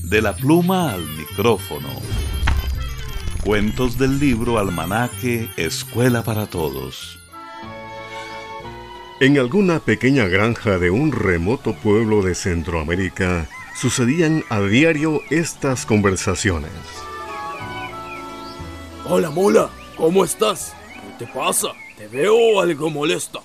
De la pluma al micrófono. Cuentos del libro Almanaque Escuela para Todos. En alguna pequeña granja de un remoto pueblo de Centroamérica sucedían a diario estas conversaciones. Hola, mula, ¿cómo estás? ¿Qué te pasa? Te veo algo molesta.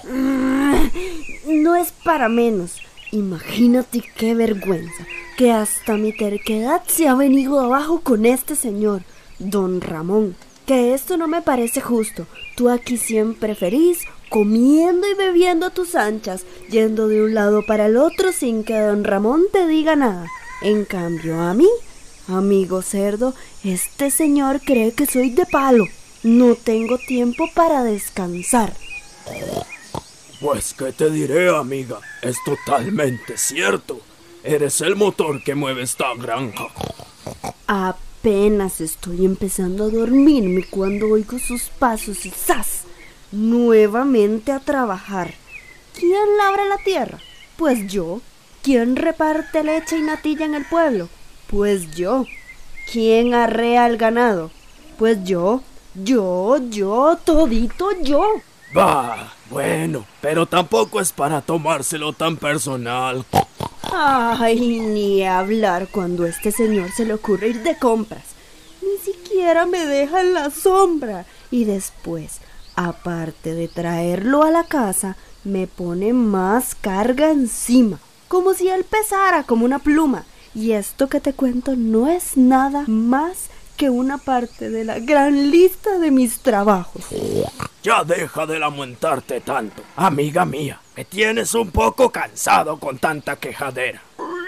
No es para menos. Imagínate qué vergüenza, que hasta mi terquedad se ha venido abajo con este señor, don Ramón. Que esto no me parece justo. Tú aquí siempre feliz, comiendo y bebiendo a tus anchas, yendo de un lado para el otro sin que don Ramón te diga nada. En cambio a mí, amigo cerdo, este señor cree que soy de palo. No tengo tiempo para descansar. Pues, ¿qué te diré, amiga? Es totalmente cierto. Eres el motor que mueve esta granja. Apenas estoy empezando a dormirme cuando oigo sus pasos y ¡zas! Nuevamente a trabajar. ¿Quién labra la tierra? Pues yo. ¿Quién reparte leche y natilla en el pueblo? Pues yo. ¿Quién arrea el ganado? Pues yo, todito yo. Bah, bueno, pero tampoco es para tomárselo tan personal. Ay, ni hablar cuando a este señor se le ocurre ir de compras. Ni siquiera me deja en la sombra. Y después, aparte de traerlo a la casa, me pone más carga encima, como si él pesara como una pluma. Y esto que te cuento no es nada más que una parte de la gran lista de mis trabajos. Ya deja de lamentarte tanto, amiga mía. Me tienes un poco cansado con tanta quejadera.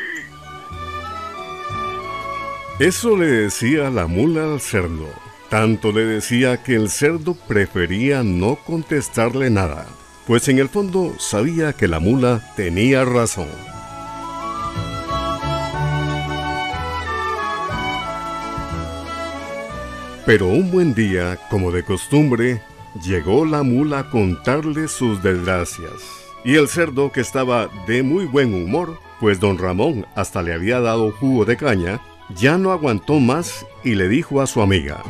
Eso le decía la mula al cerdo. Tanto le decía que el cerdo prefería no contestarle nada, pues en el fondo sabía que la mula tenía razón. Pero un buen día, como de costumbre, llegó la mula a contarle sus desgracias. Y el cerdo, que estaba de muy buen humor, pues don Ramón hasta le había dado jugo de caña, ya no aguantó más y le dijo a su amiga: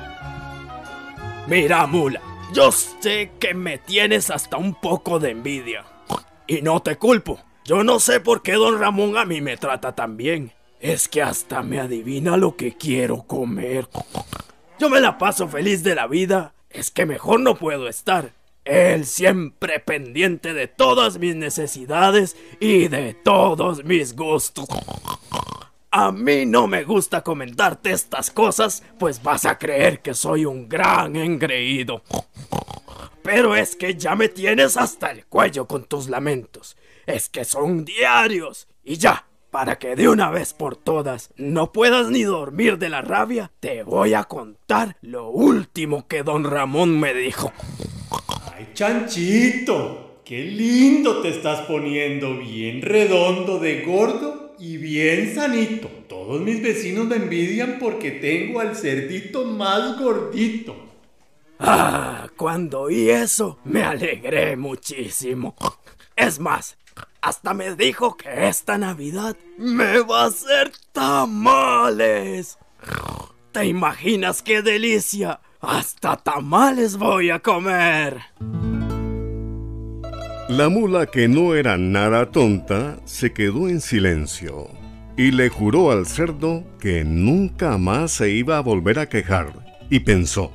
Mira, mula, yo sé que me tienes hasta un poco de envidia. Y no te culpo. Yo no sé por qué don Ramón a mí me trata tan bien. Es que hasta me adivina lo que quiero comer. Yo me la paso feliz de la vida. Es que mejor no puedo estar. Él siempre pendiente de todas mis necesidades y de todos mis gustos. A mí no me gusta comentarte estas cosas, pues vas a creer que soy un gran engreído. Pero es que ya me tienes hasta el cuello con tus lamentos. Es que son diarios. Y ya, para que de una vez por todas no puedas ni dormir de la rabia, te voy a contar lo último que don Ramón me dijo. ¡Ay, chanchito! ¡Qué lindo te estás poniendo! Bien redondo de gordo y bien sanito. Todos mis vecinos me envidian porque tengo al cerdito más gordito. Ah, cuando oí eso, me alegré muchísimo. Es más, hasta me dijo que esta Navidad me va a hacer tamales. ¿Te imaginas qué delicia? ¡Hasta tamales voy a comer! La mula, que no era nada tonta, se quedó en silencio y le juró al cerdo que nunca más se iba a volver a quejar, y pensó: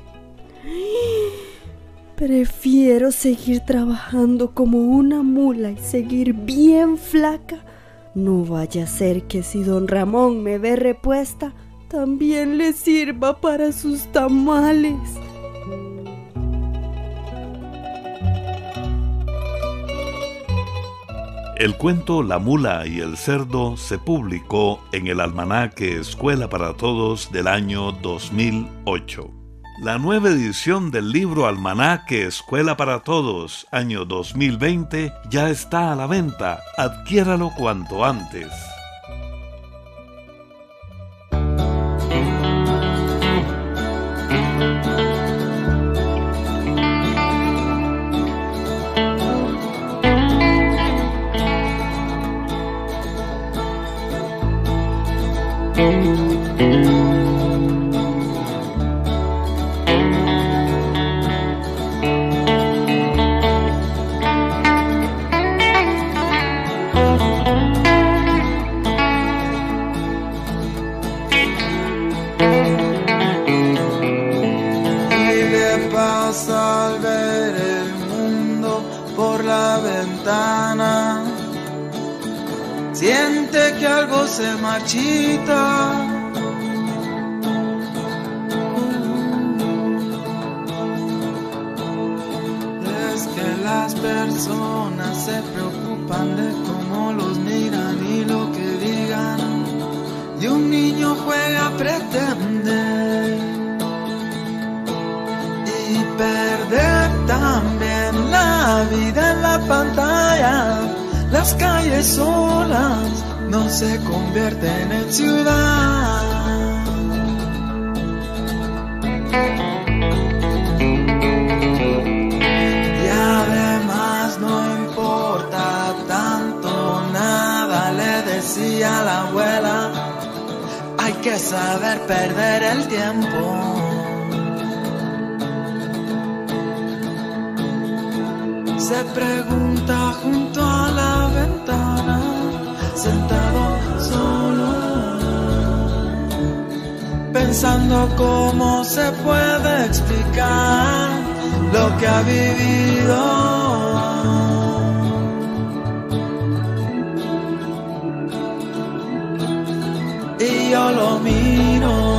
prefiero seguir trabajando como una mula y seguir bien flaca. No vaya a ser que si don Ramón me ve repuesta, también le sirva para sus tamales. El cuento La mula y el cerdo se publicó en el Almanaque Escuela para Todos del año 2008. La nueva edición del libro Almanaque Escuela para Todos, año 2020, ya está a la venta. Adquiéralo cuanto antes. Al ver el mundo por la ventana, siente que algo se marchita. Es que las personas se preocupan de cómo los miran y lo que digan, y un niño juega, pretende perder también la vida en la pantalla. Las calles solas no se convierten en ciudad. Y además no importa tanto nada, le decía la abuela, hay que saber perder el tiempo. Se pregunta junto a la ventana, sentado solo, pensando cómo se puede explicar lo que ha vivido. Y yo lo miro.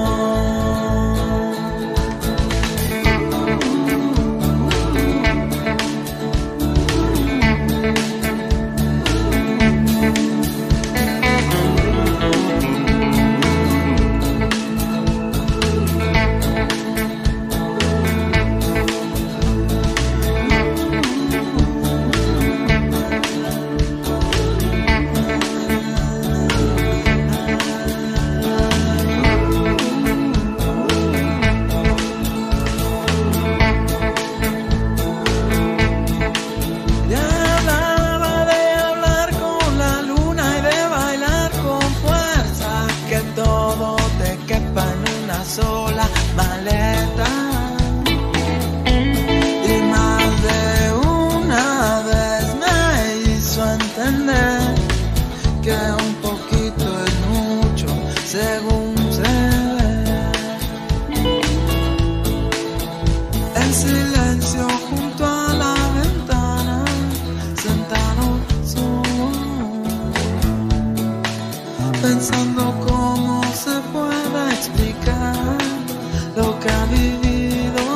Pensando cómo se pueda explicar lo que ha vivido.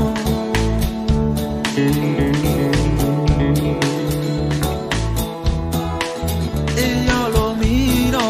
Y yo lo miro.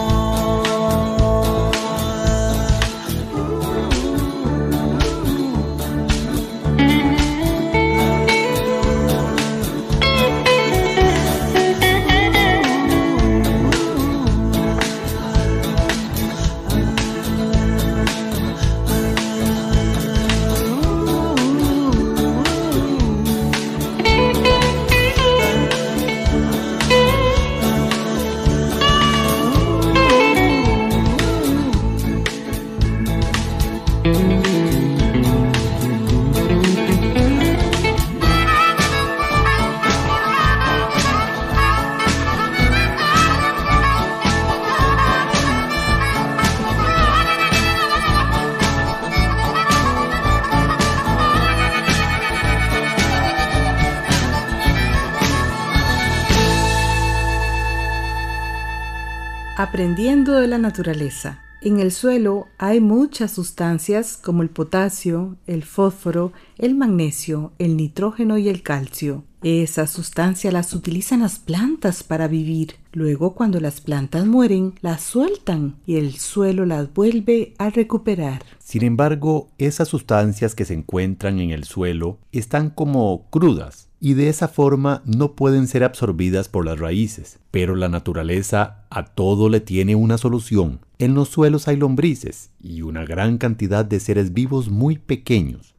Aprendiendo de la naturaleza. En el suelo hay muchas sustancias como el potasio, el fósforo, el magnesio, el nitrógeno y el calcio. Esas sustancias las utilizan las plantas para vivir. Luego, cuando las plantas mueren, las sueltan y el suelo las vuelve a recuperar. Sin embargo, esas sustancias que se encuentran en el suelo están como crudas y de esa forma no pueden ser absorbidas por las raíces. Pero la naturaleza a todo le tiene una solución. En los suelos hay lombrices y una gran cantidad de seres vivos muy pequeños.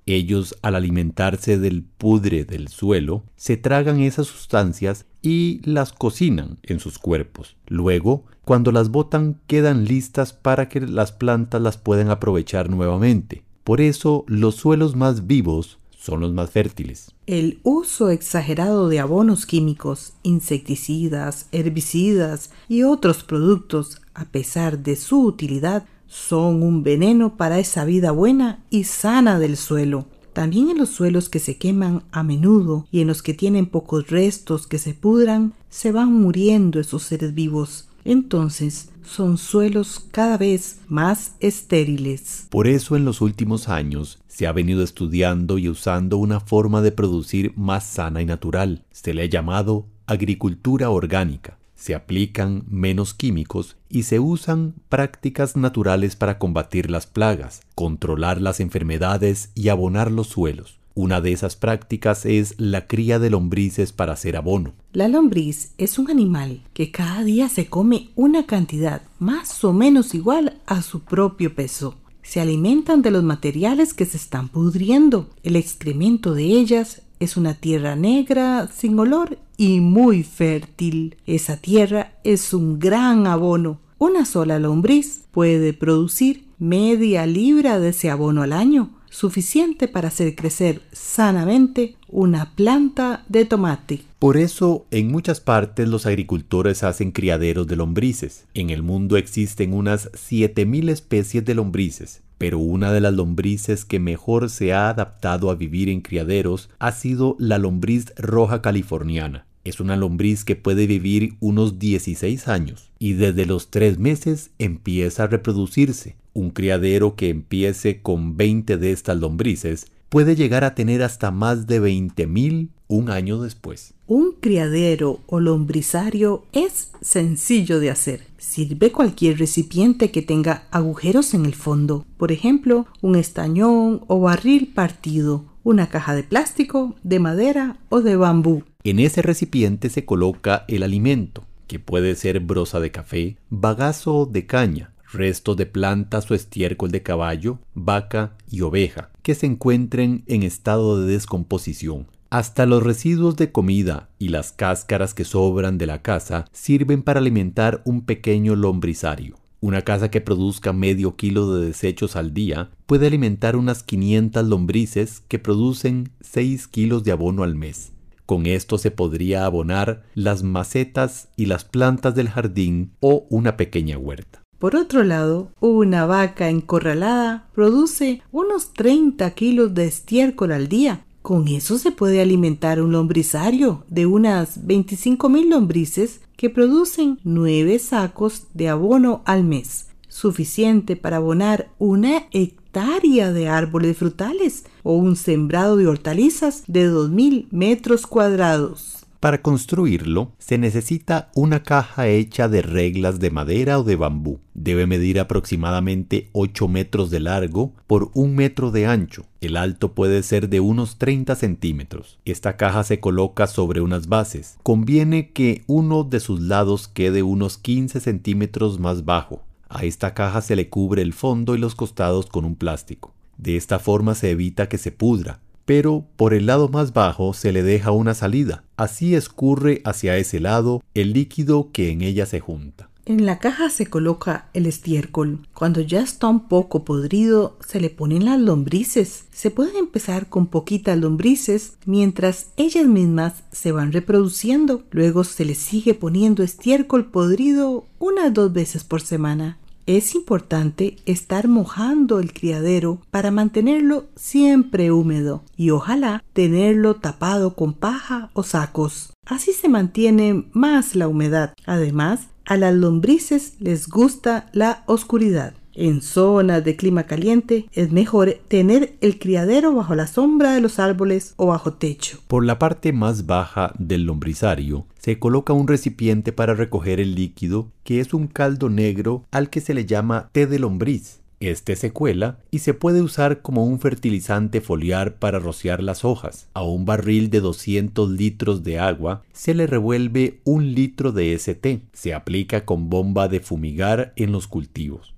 Ellos, al alimentarse del pudre del suelo, se tragan esas sustancias y las cocinan en sus cuerpos. Luego, cuando las botan, quedan listas para que las plantas las puedan aprovechar nuevamente. Por eso, los suelos más vivos son los más fértiles. El uso exagerado de abonos químicos, insecticidas, herbicidas y otros productos, a pesar de su utilidad, son un veneno para esa vida buena y sana del suelo. También en los suelos que se queman a menudo y en los que tienen pocos restos que se pudran, se van muriendo esos seres vivos. Entonces, son suelos cada vez más estériles. Por eso en los últimos años se ha venido estudiando y usando una forma de producir más sana y natural. Se le ha llamado agricultura orgánica. Se aplican menos químicos y se usan prácticas naturales para combatir las plagas, controlar las enfermedades y abonar los suelos. Una de esas prácticas es la cría de lombrices para hacer abono. La lombriz es un animal que cada día se come una cantidad más o menos igual a su propio peso. Se alimentan de los materiales que se están pudriendo. El excremento de ellas es una tierra negra, sin olor y muy fértil. Esa tierra es un gran abono. Una sola lombriz puede producir media libra de ese abono al año, suficiente para hacer crecer sanamente una planta de tomate. Por eso, en muchas partes los agricultores hacen criaderos de lombrices. En el mundo existen unas 7.000 especies de lombrices, pero una de las lombrices que mejor se ha adaptado a vivir en criaderos ha sido la lombriz roja californiana. Es una lombriz que puede vivir unos 16 años y desde los 3 meses empieza a reproducirse. Un criadero que empiece con 20 de estas lombrices puede llegar a tener hasta más de 20.000 un año después. Un criadero o lombrizario es sencillo de hacer. Sirve cualquier recipiente que tenga agujeros en el fondo. Por ejemplo, un estañón o barril partido, una caja de plástico, de madera o de bambú. En ese recipiente se coloca el alimento, que puede ser broza de café, bagazo de caña, restos de plantas o estiércol de caballo, vaca y oveja, que se encuentren en estado de descomposición. Hasta los residuos de comida y las cáscaras que sobran de la casa sirven para alimentar un pequeño lombrizario. Una casa que produzca medio kilo de desechos al día puede alimentar unas 500 lombrices que producen 6 kilos de abono al mes. Con esto se podría abonar las macetas y las plantas del jardín o una pequeña huerta. Por otro lado, una vaca encorralada produce unos 30 kilos de estiércol al día. Con eso se puede alimentar un lombrizario de unas 25.000 lombrices que producen 9 sacos de abono al mes, suficiente para abonar una hectárea de árboles frutales o un sembrado de hortalizas de 2.000 metros cuadrados. Para construirlo, se necesita una caja hecha de reglas de madera o de bambú. Debe medir aproximadamente 8 metros de largo por 1 metro de ancho. El alto puede ser de unos 30 centímetros. Esta caja se coloca sobre unas bases. Conviene que uno de sus lados quede unos 15 centímetros más bajo. A esta caja se le cubre el fondo y los costados con un plástico. De esta forma se evita que se pudra, pero por el lado más bajo se le deja una salida. Así escurre hacia ese lado el líquido que en ella se junta. En la caja se coloca el estiércol. Cuando ya está un poco podrido, se le ponen las lombrices. Se puede empezar con poquitas lombrices mientras ellas mismas se van reproduciendo. Luego se le sigue poniendo estiércol podrido unas 2 veces por semana. Es importante estar mojando el criadero para mantenerlo siempre húmedo y ojalá tenerlo tapado con paja o sacos. Así se mantiene más la humedad. Además, a las lombrices les gusta la oscuridad. En zonas de clima caliente es mejor tener el criadero bajo la sombra de los árboles o bajo techo. Por la parte más baja del lombrizario se coloca un recipiente para recoger el líquido, que es un caldo negro al que se le llama té de lombriz. Este se cuela y se puede usar como un fertilizante foliar para rociar las hojas. A un barril de 200 litros de agua se le revuelve 1 litro de ese té. Se aplica con bomba de fumigar en los cultivos.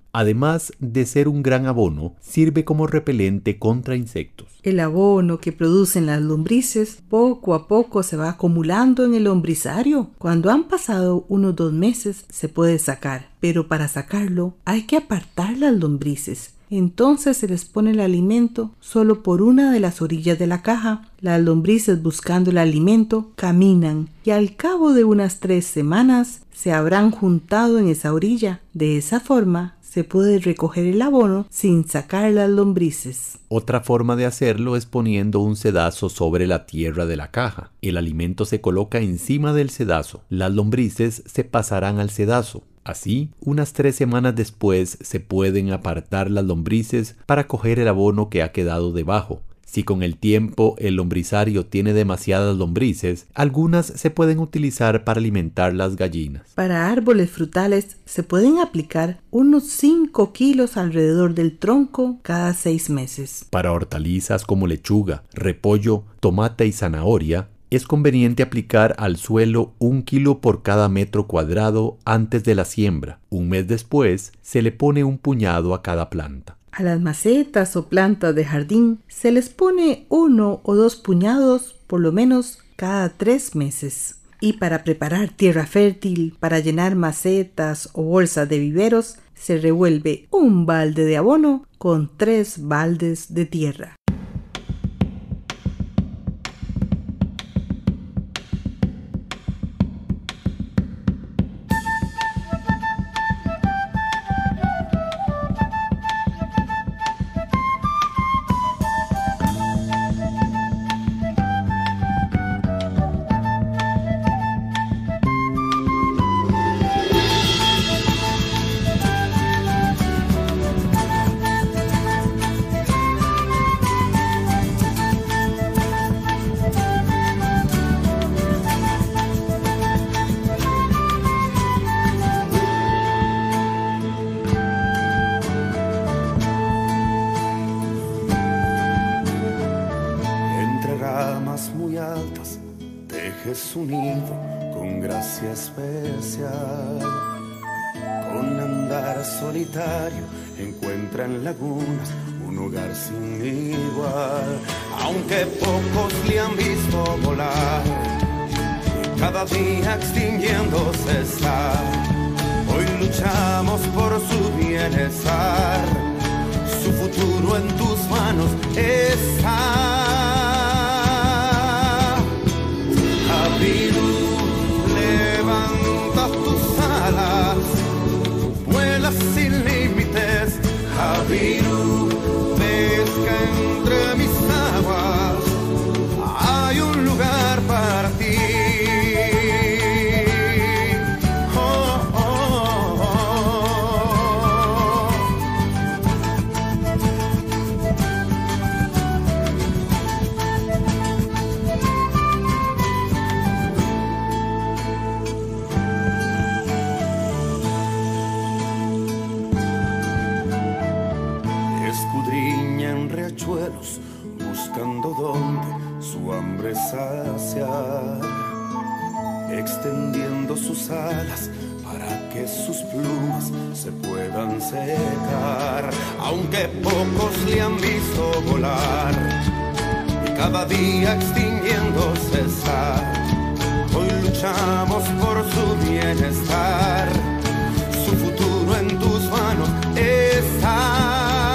Además de ser un gran abono, sirve como repelente contra insectos. El abono que producen las lombrices poco a poco se va acumulando en el lombrizario. Cuando han pasado unos 2 meses se puede sacar, pero para sacarlo hay que apartar las lombrices. Entonces se les pone el alimento solo por una de las orillas de la caja. Las lombrices, buscando el alimento, caminan y al cabo de unas 3 semanas se habrán juntado en esa orilla. De esa forma se puede recoger el abono sin sacar las lombrices. Otra forma de hacerlo es poniendo un sedazo sobre la tierra de la caja. El alimento se coloca encima del sedazo. Las lombrices se pasarán al sedazo. Así, unas 3 semanas después se pueden apartar las lombrices para coger el abono que ha quedado debajo. Si con el tiempo el lombrizario tiene demasiadas lombrices, algunas se pueden utilizar para alimentar las gallinas. Para árboles frutales se pueden aplicar unos 5 kilos alrededor del tronco cada 6 meses. Para hortalizas como lechuga, repollo, tomate y zanahoria, es conveniente aplicar al suelo 1 kilo por cada metro cuadrado antes de la siembra. Un mes después, se le pone un puñado a cada planta. A las macetas o plantas de jardín se les pone 1 o 2 puñados por lo menos cada 3 meses. Y para preparar tierra fértil, para llenar macetas o bolsas de viveros, se revuelve un balde de abono con 3 baldes de tierra. Tejes un nido con gracia especial. Con andar solitario encuentra en lagunas un hogar sin igual. Aunque pocos le han visto volar y cada día extinguiéndose está, hoy luchamos por su bienestar. Su futuro en tus manos está. Levanta tus alas, vuela sin límites. Jabiru, pesca entre mis aguas, hay un lugar para ti. Buscando donde su hambre saciar, extendiendo sus alas para que sus plumas se puedan secar. Aunque pocos le han visto volar y cada día extinguiéndose está, hoy luchamos por su bienestar. Su futuro en tus manos está.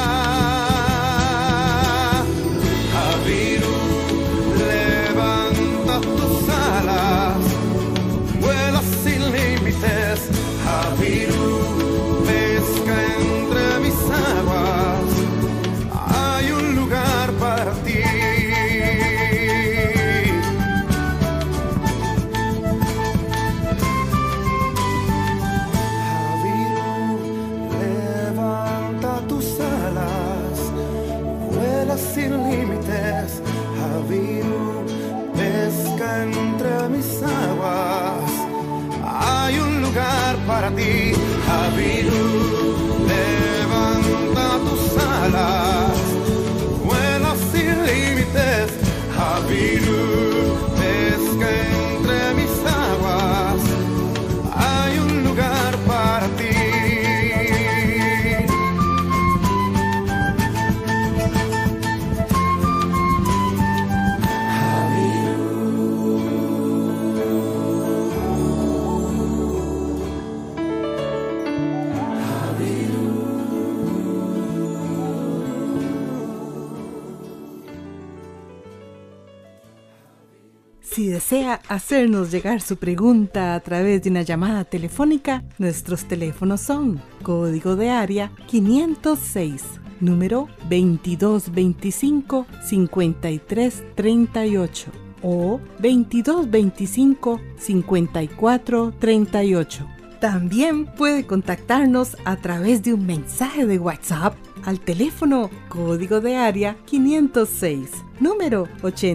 Jabiru, pesca entre mis aguas, hay un lugar para ti. Jabiru, levanta tus alas, vuela sin límites. Jabiru, pesca entre mis aguas, hay un lugar para ti. Jabiru, levanta tus alas, vuela sin límites. Jabiru, pesca entre mis aguas, hay un lugar para ti. Si desea hacernos llegar su pregunta a través de una llamada telefónica, nuestros teléfonos son código de área 506, número 2225-5338 o 2225-5438. También puede contactarnos a través de un mensaje de WhatsApp al teléfono código de área 506, número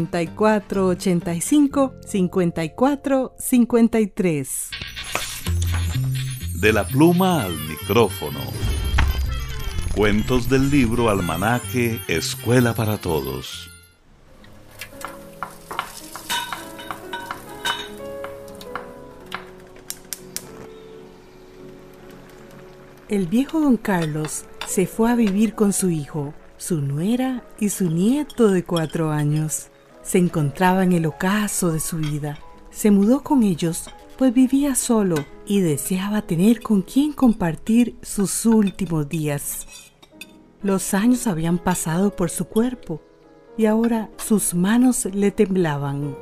8485-5453. De la pluma al micrófono. Cuentos del libro Almanaque Escuela para Todos. El viejo don Carlos se fue a vivir con su hijo, su nuera y su nieto de 4 años. Se encontraba en el ocaso de su vida. Se mudó con ellos, pues vivía solo y deseaba tener con quien compartir sus últimos días. Los años habían pasado por su cuerpo y ahora sus manos le temblaban.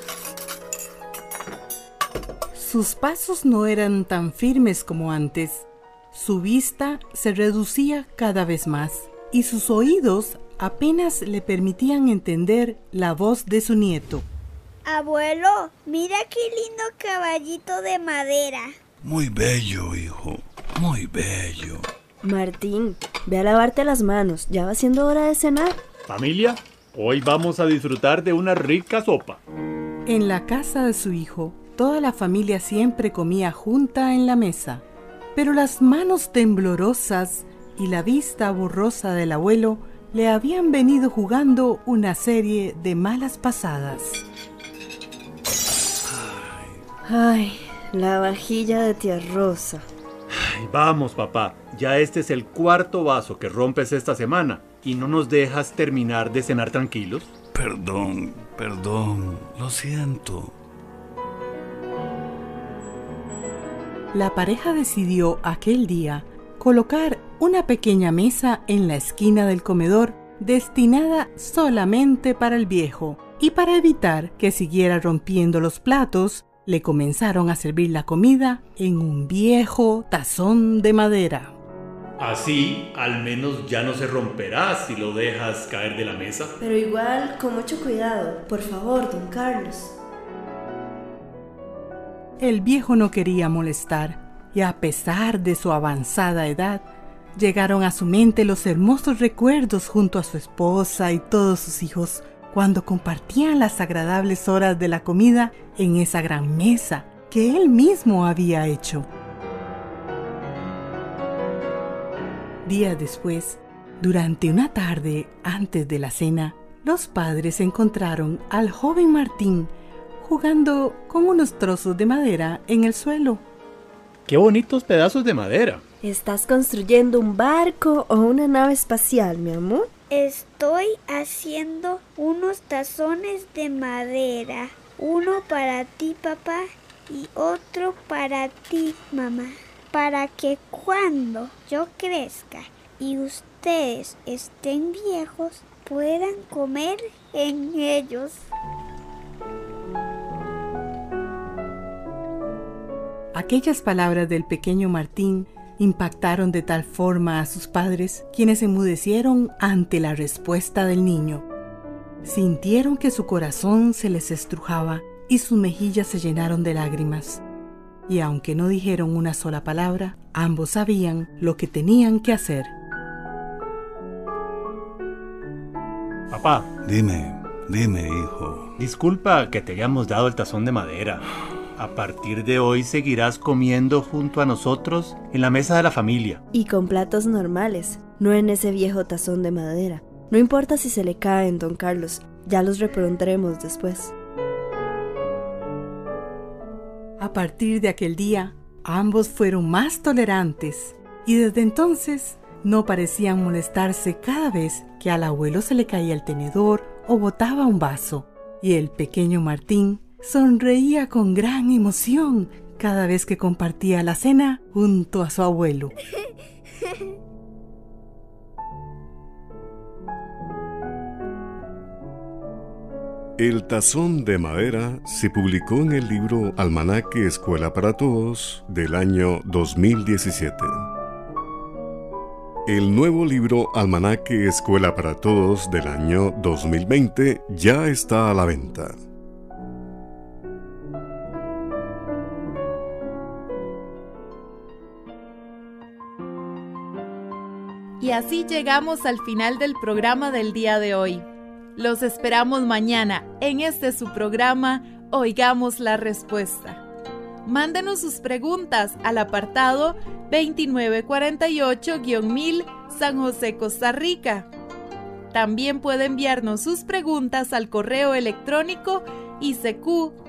Sus pasos no eran tan firmes como antes. Su vista se reducía cada vez más y sus oídos apenas le permitían entender la voz de su nieto. Abuelo, mira qué lindo caballito de madera. Muy bello, hijo, muy bello. Martín, ve a lavarte las manos, ya va siendo hora de cenar. Familia, hoy vamos a disfrutar de una rica sopa. En la casa de su hijo, toda la familia siempre comía junta en la mesa. Pero las manos temblorosas y la vista borrosa del abuelo le habían venido jugando una serie de malas pasadas. Ay, la vajilla de tía Rosa. Ay, vamos, papá, ya este es el 4.º vaso que rompes esta semana y no nos dejas terminar de cenar tranquilos. Perdón, lo siento. La pareja decidió aquel día colocar una pequeña mesa en la esquina del comedor destinada solamente para el viejo, y para evitar que siguiera rompiendo los platos, le comenzaron a servir la comida en un viejo tazón de madera. Así, al menos ya no se romperá si lo dejas caer de la mesa. Pero igual, con mucho cuidado, por favor, don Carlos. El viejo no quería molestar, y a pesar de su avanzada edad, llegaron a su mente los hermosos recuerdos junto a su esposa y todos sus hijos, cuando compartían las agradables horas de la comida en esa gran mesa que él mismo había hecho. Días después, durante una tarde antes de la cena, los padres encontraron al joven Martín jugando con unos trozos de madera en el suelo. ¡Qué bonitos pedazos de madera! ¿Estás construyendo un barco o una nave espacial, mi amor? Estoy haciendo unos tazones de madera. Uno para ti, papá, y otro para ti, mamá. Para que cuando yo crezca y ustedes estén viejos, puedan comer en ellos. Aquellas palabras del pequeño Martín impactaron de tal forma a sus padres, quienes enmudecieron ante la respuesta del niño. Sintieron que su corazón se les estrujaba y sus mejillas se llenaron de lágrimas. Y aunque no dijeron una sola palabra, ambos sabían lo que tenían que hacer. Papá. Dime, hijo. Disculpa que te hayamos dado el tazón de madera. A partir de hoy seguirás comiendo junto a nosotros en la mesa de la familia. Y con platos normales, no en ese viejo tazón de madera. No importa si se le caen, don Carlos, ya los repondremos después. A partir de aquel día, ambos fueron más tolerantes y desde entonces no parecían molestarse cada vez que al abuelo se le caía el tenedor o botaba un vaso. Y el pequeño Martín sonreía con gran emoción cada vez que compartía la cena junto a su abuelo. El tazón de madera se publicó en el libro Almanaque Escuela para Todos del año 2017. El nuevo libro Almanaque Escuela para Todos del año 2020 ya está a la venta. Y así llegamos al final del programa del día de hoy. Los esperamos mañana en su programa Oigamos la Respuesta. Mándenos sus preguntas al apartado 2948-1000 San José, Costa Rica. También puede enviarnos sus preguntas al correo electrónico icq@icq.org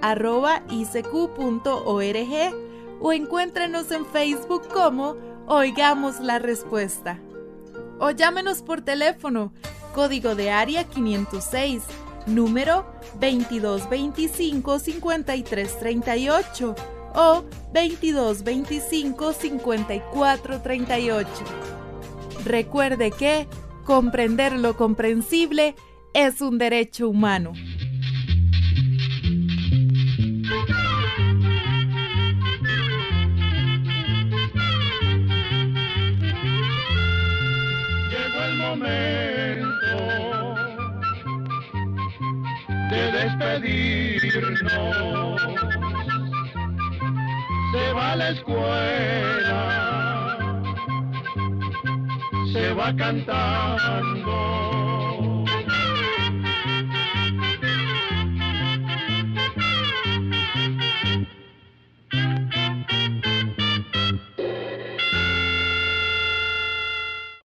o encuéntrenos en Facebook como Oigamos la Respuesta. O llámenos por teléfono, código de área 506, número 2225-5338 o 2225-5438. Recuerde que comprender lo comprensible es un derecho humano. Momento de despedirnos, se va a la escuela, se va cantando